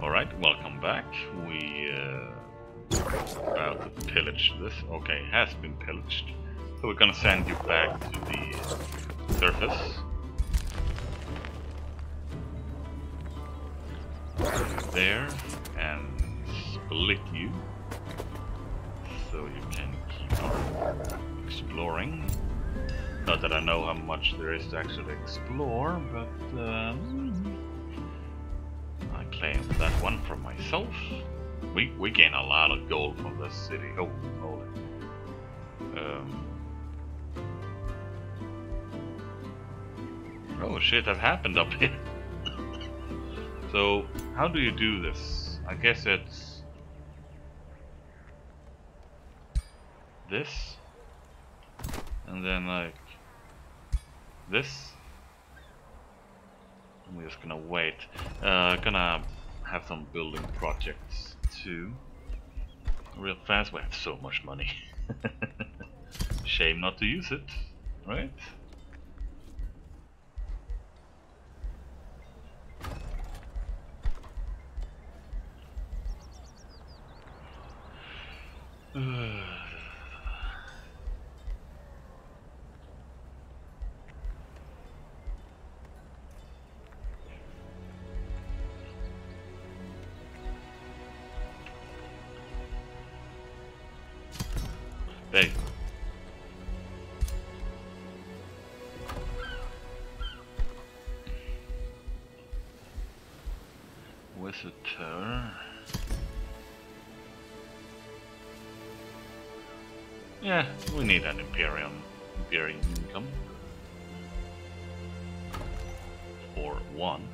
Alright, welcome back. We about to pillage this. Okay, it has been pillaged. So we're gonna send you back to the surface. There, and split you. So you can keep on exploring. Not that I know how much there is to actually explore, but I claim that one for myself. We gain a lot of gold from this city. Oh, holy. Oh shit, that happened up here. So, how do you do this? I guess it's this, and then like this. We're just gonna wait. Gonna have some building projects too. Real fast. We have so much money. Shame not to use it, right? Hey. Visitor. Yeah, we need an Imperium income. For once.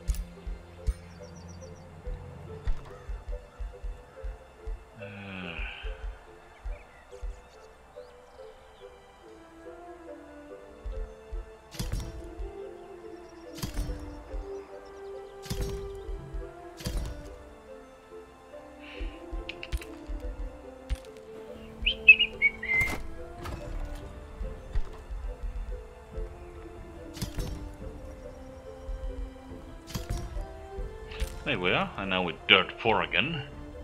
There we are, and now with Dirt 4 again.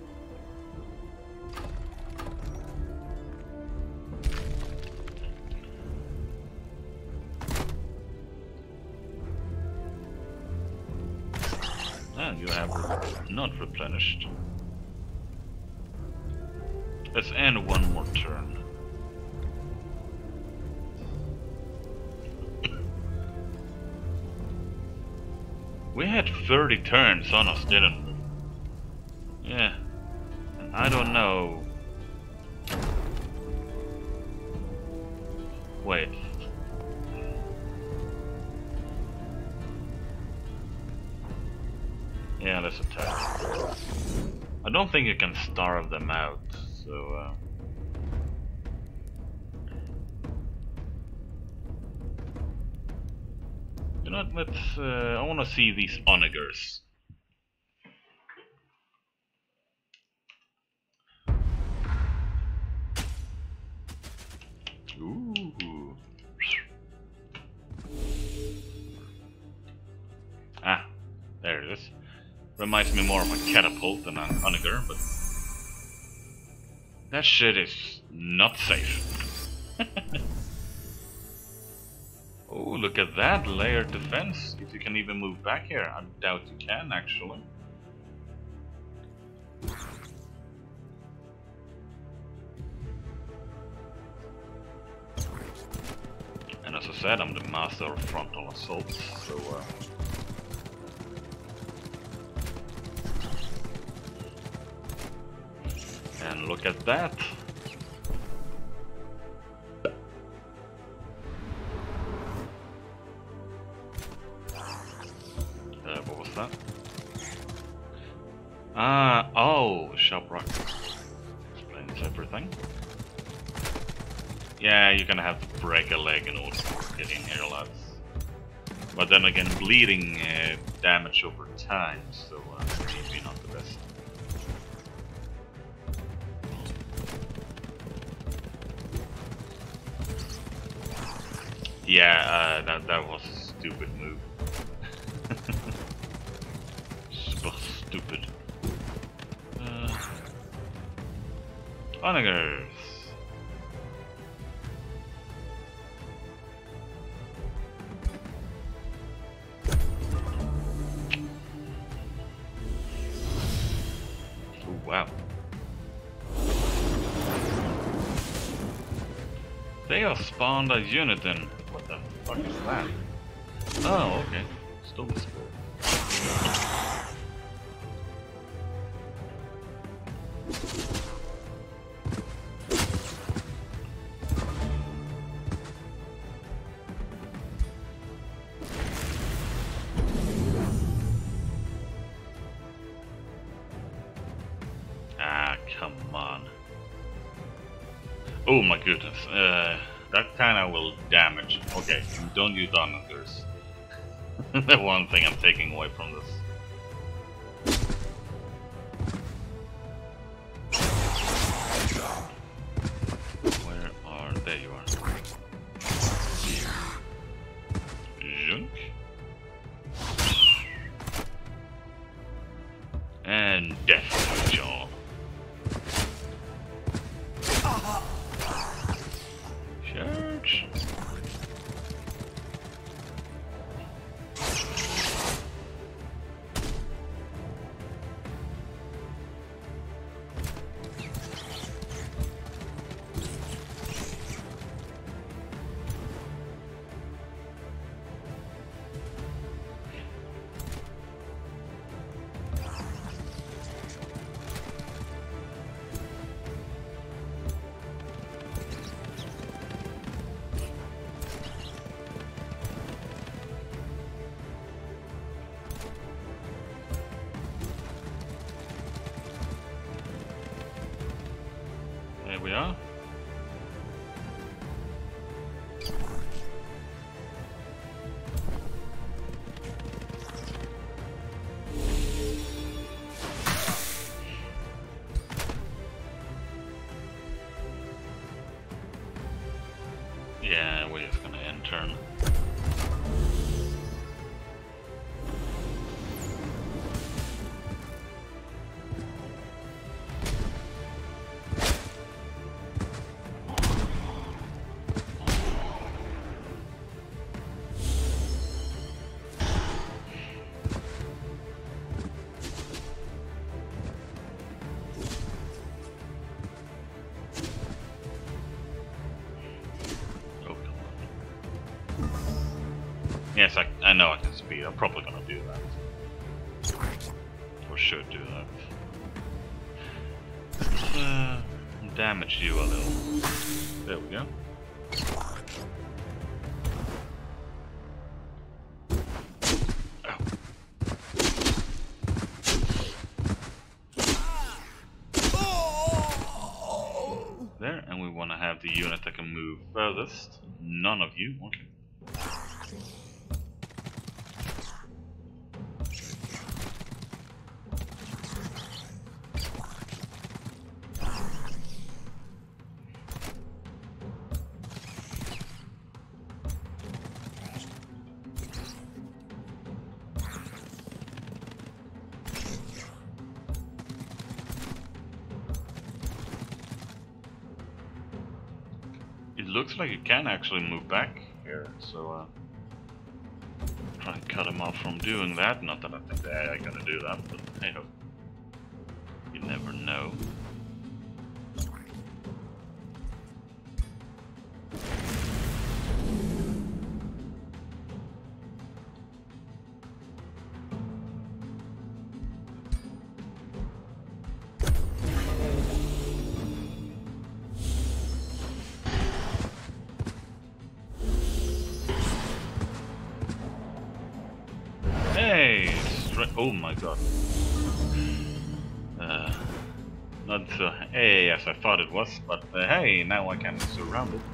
And you have not replenished. Let's end one more turn. We had 30 turns on us, didn't we? Yeah. And I don't know. Wait. Yeah, let's attack. I don't think you can starve them out, so you know what, let's I wanna see these onagers. Ooh. Ah, there it is. Reminds me more of a catapult than an onager, but that shit is not safe. Oh, look at that layered defense. If you can even move back here, I doubt you can actually. And as I said, I'm the master of frontal assaults, so and look at that. What was that? Oh, sharp rock. Explains everything. Yeah, you're gonna have to break a leg in order to get in here, lads. But then again, bleeding damage over time, so maybe not the best. Yeah, that was a stupid move. stupid. Onagers. Oh, wow. They are spawned a unit then. What the fuck is that? Oh, okay. Still the spore. Ah, come on. Oh my goodness. That kinda will damage. Okay, don't use onagers. The one thing I'm taking away from this. Where are there you are. Junk. And death jaw. Church. There we are. Yeah, we're just gonna end turn. Yes, I know I can speed. I'm probably gonna do that. Or should do that. Damage you a little. There we go. Oh. There, and we want to have the unit that can move furthest. None of you. Okay. It looks like you can actually move back here, so try and cut him off from doing that. Not that I think they're gonna do that, but hey ho. You never know. Hey! Oh my god. Not so. Hey, yes, I thought it was, but hey, now I can surround it.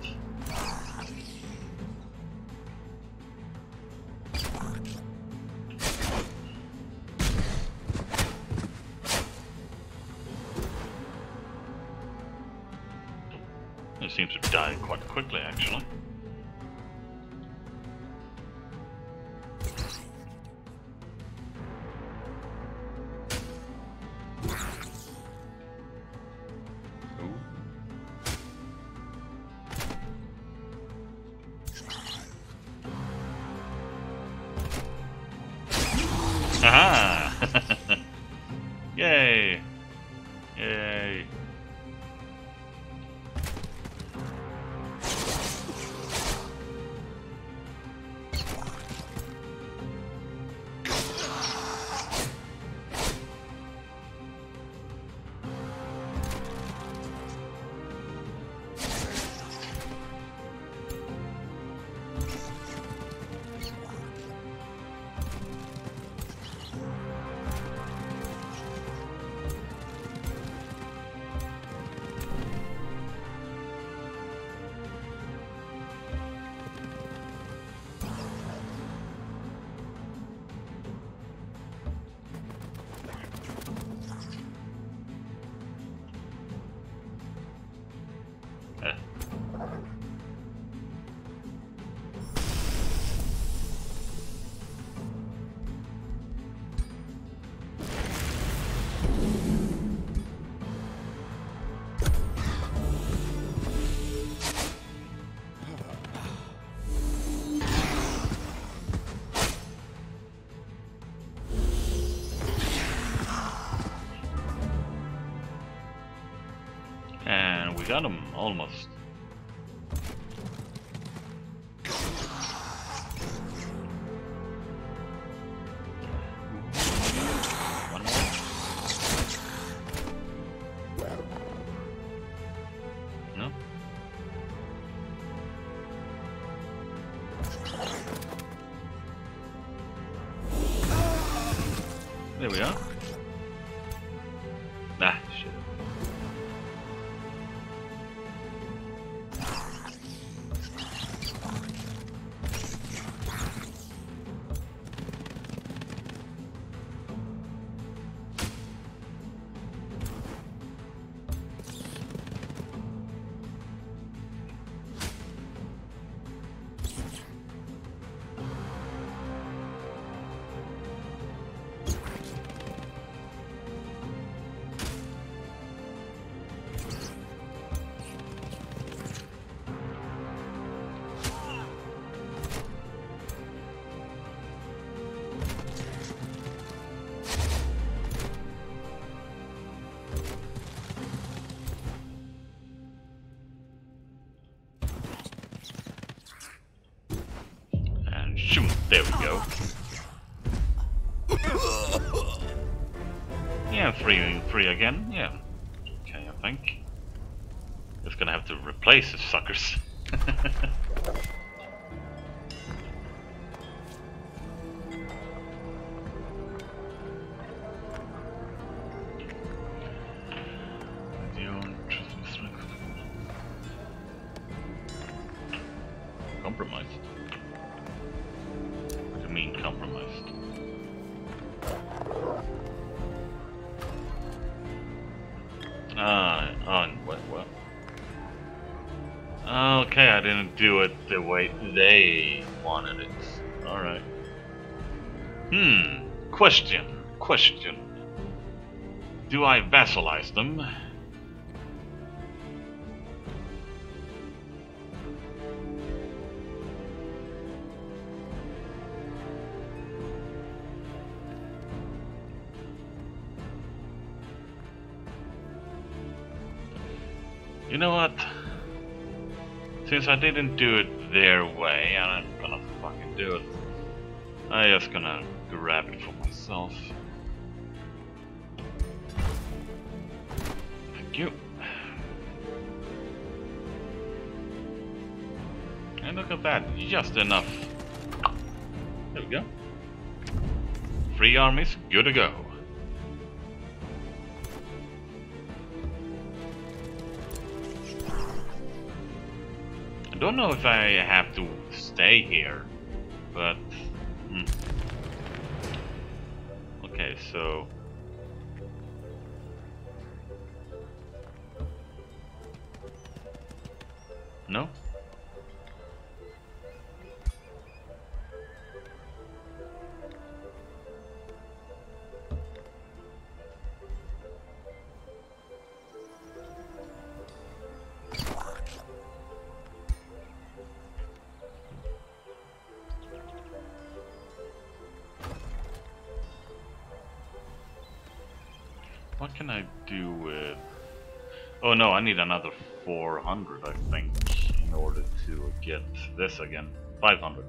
It seems to die quite quickly, actually. got him, almost. One more. No? There we are. Ah, shit. Shoot, there we go. Yeah, free again, yeah. Okay, I think. Just gonna have to replace the suckers. Compromised? What do you mean compromised? What? Okay, I didn't do it the way they wanted it. Alright. Question. Do I vassalize them? You know what? Since I didn't do it their way, I'm gonna fucking do it. I'm just gonna grab it for myself. Thank you. And look at that, just enough. There we go. 3 armies, good to go. I don't know if I have to stay here, but okay, so no? What can I do with... Oh no, I need another 400, I think, in order to get this again. 500.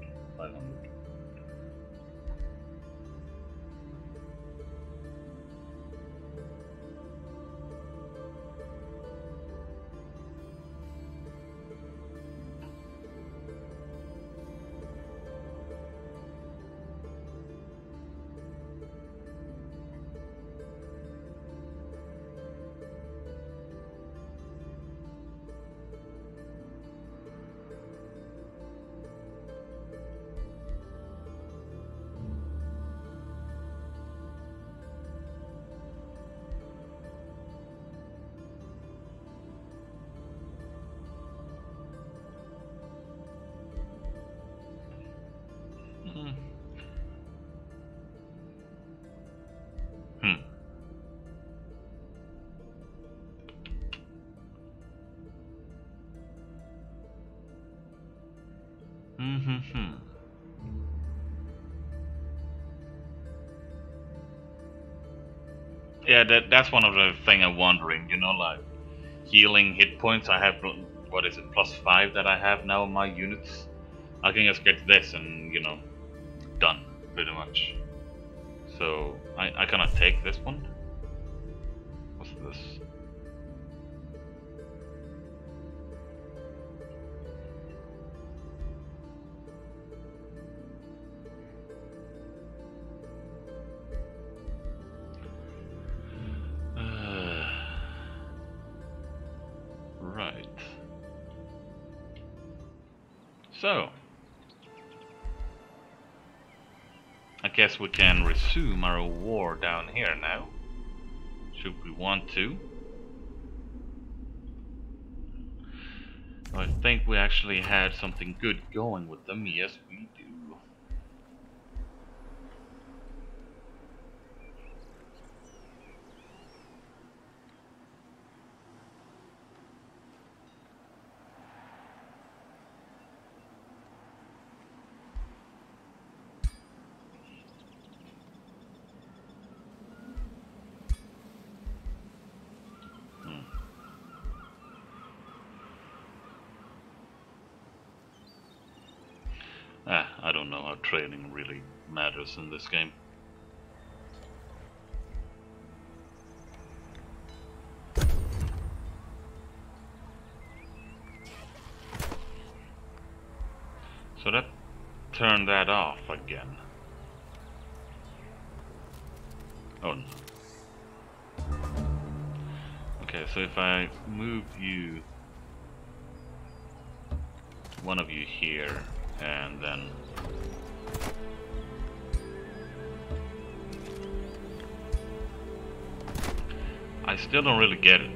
Yeah, that's one of the thing I'm wondering, you know, like, healing hit points. I have, what is it, +5 that I have now on my units. I can just get this and, you know, done, pretty much. So, I cannot take this one. What's this? Right. So, I guess we can resume our war down here now. Should we want to? I think we actually had something good going with them. Yes, we do. I don't know how training really matters in this game. So that turned that off again. Oh no. Okay, so if I move you, one of you here, and then I still don't really get it.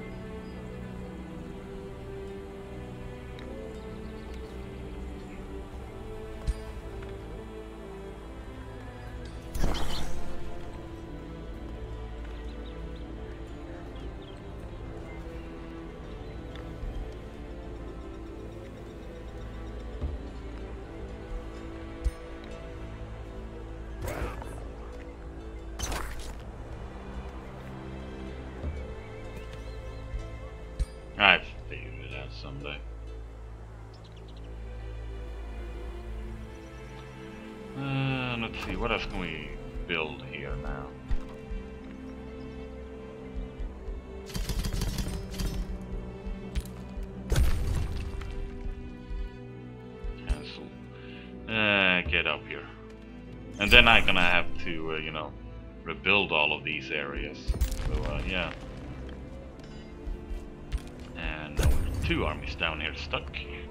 I've figured it out someday. Let's see, what else can we build here now? Cancel. Get up here. And then I'm gonna have to, you know, rebuild all of these areas. So, yeah. And now we have 2 armies down here stuck.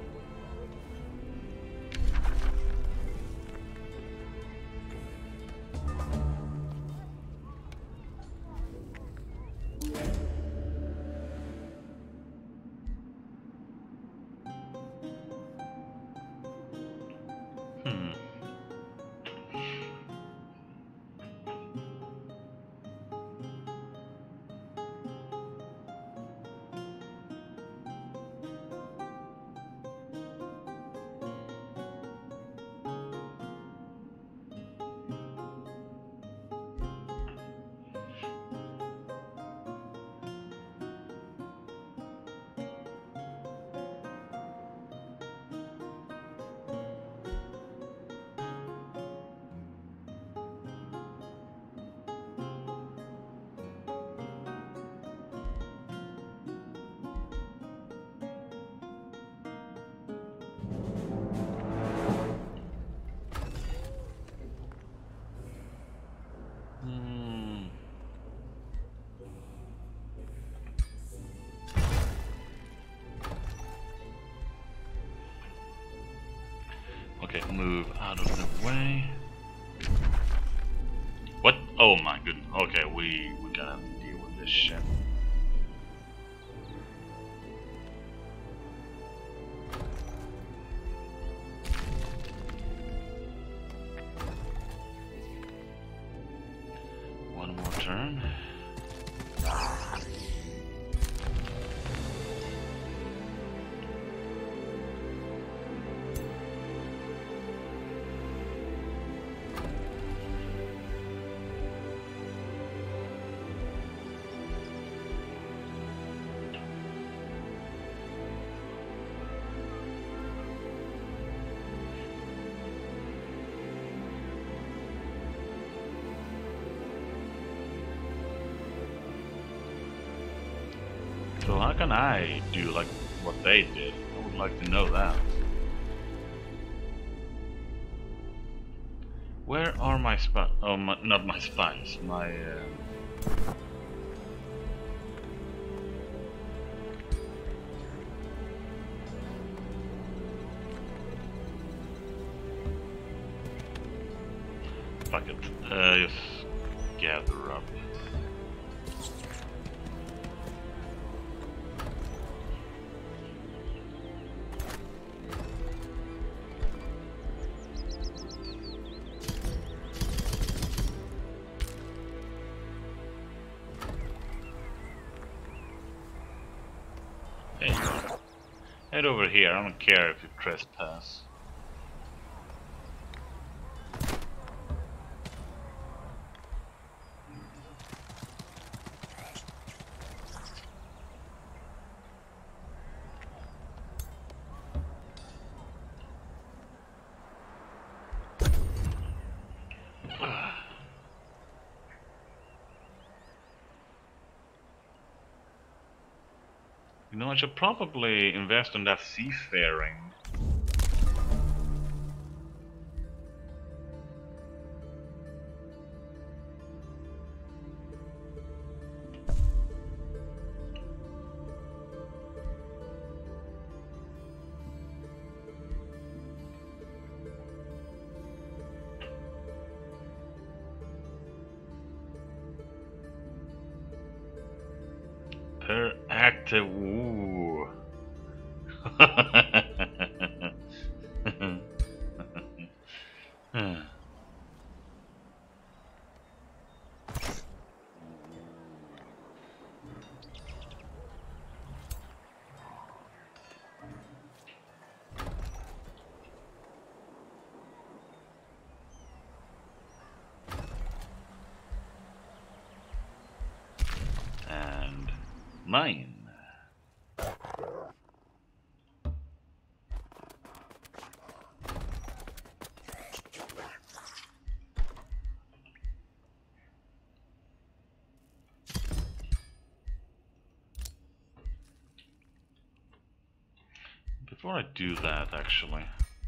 Okay, move out of the way. What? Oh my goodness. Okay, we gotta have to deal with this shit. One more turn. can I do like what they did? I would like to know that. Where are my spies? Oh, not my spies. My fuck it. Just gather up. Hey, head over here. I don't care if you trespass. You know, I should probably invest in that seafaring. Per active. Ooh. And mine. Before I do that, actually.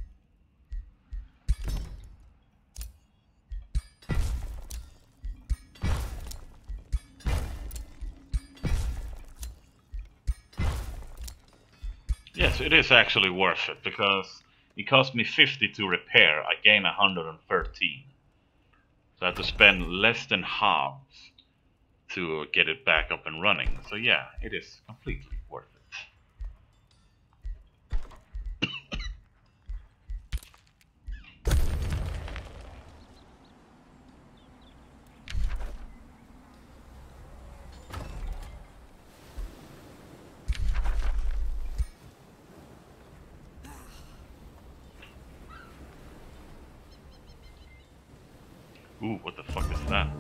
Yes, it is actually worth it, because it cost me 50 to repair. I gain 113. So I have to spend less than half to get it back up and running. So yeah, it is completely worth it. Ooh, what the fuck is that?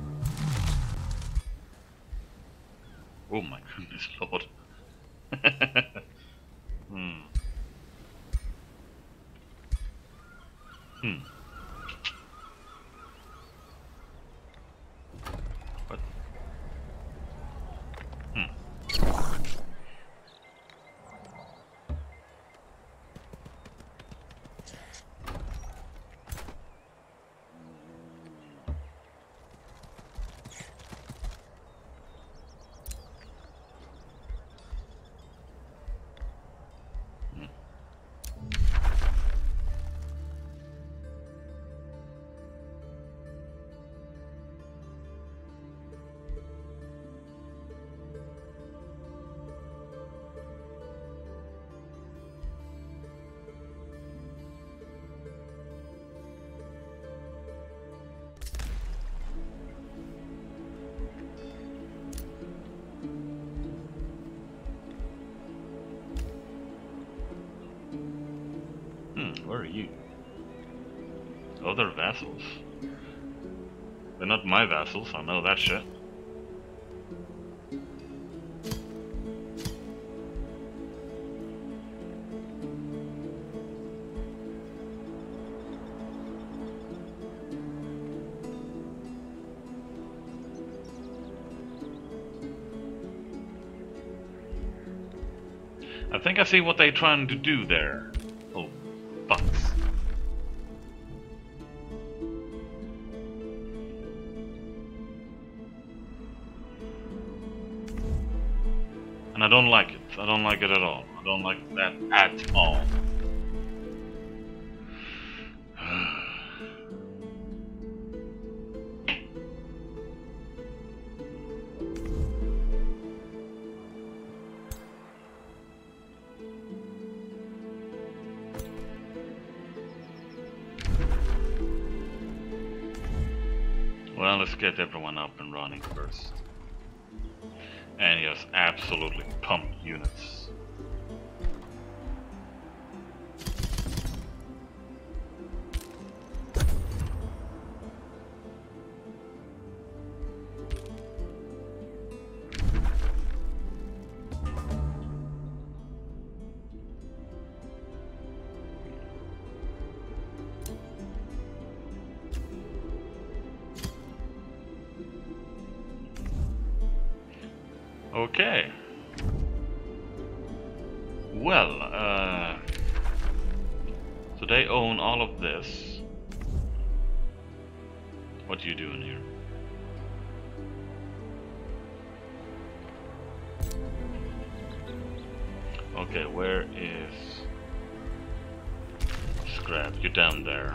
Oh my goodness lord. Hmm. Hmm. What? Hmm. Where are you? Other vassals? They're not my vassals, I know that shit. I think I see what they're trying to do there. Oh, fucks. And I don't like it. I don't like it at all. I don't like that at all. Well, let's get everyone up and running first. And just absolutely pump units. Okay. Well, so they own all of this. What are you doing here? Okay, where is Scrap? You're down there.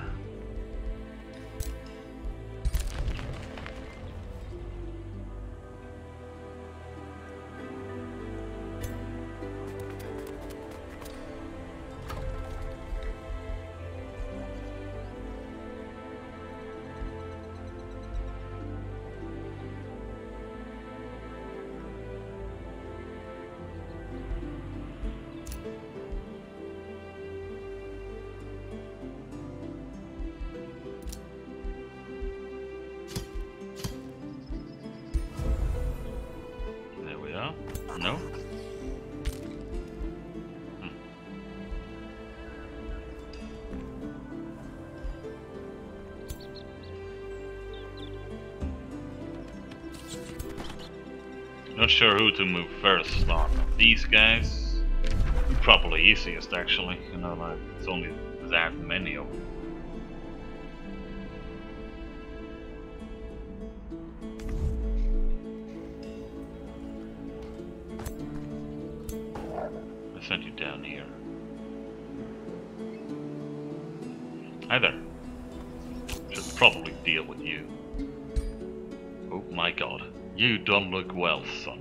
No? Not sure who to move first on. These guys? Probably easiest actually, you know, like it's only that many of them. I sent you down here. Hi there. Should probably deal with you. Oh my god. You don't look well, son.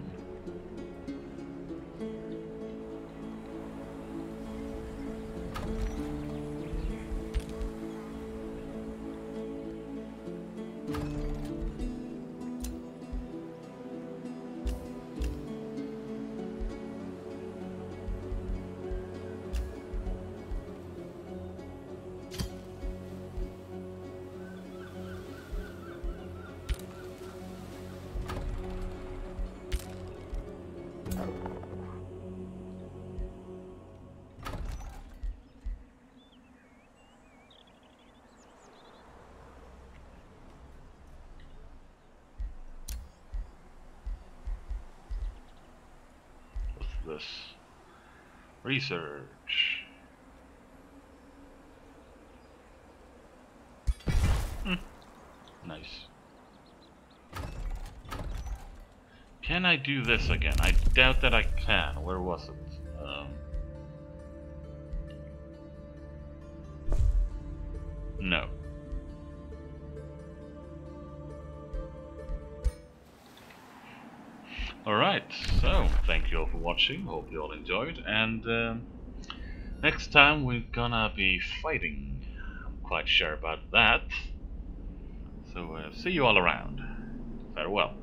This research. Nice. Can I do this again? I doubt that I can. Where was it? No. Alright, so thank you all for watching, hope you all enjoyed, and next time we're gonna be fighting. I'm quite sure about that. So see you all around. Farewell.